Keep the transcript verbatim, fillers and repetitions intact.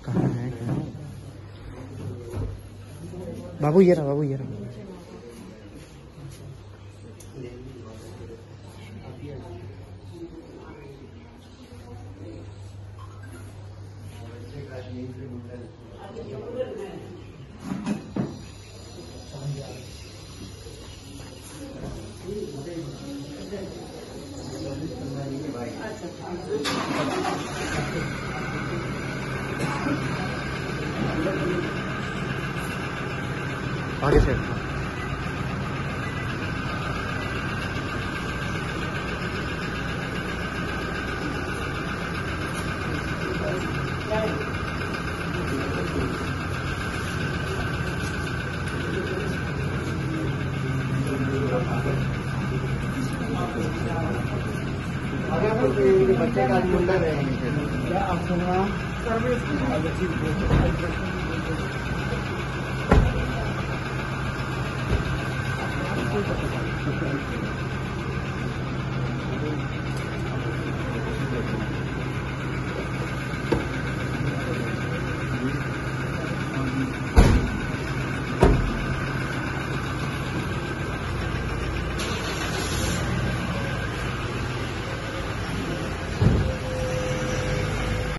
कहाँ है कहाँ? बाबू ये रहा, बाबू ये रहा। आगे से बच्चे का मुंडा रहेंगे क्या आप सुनना सर्विस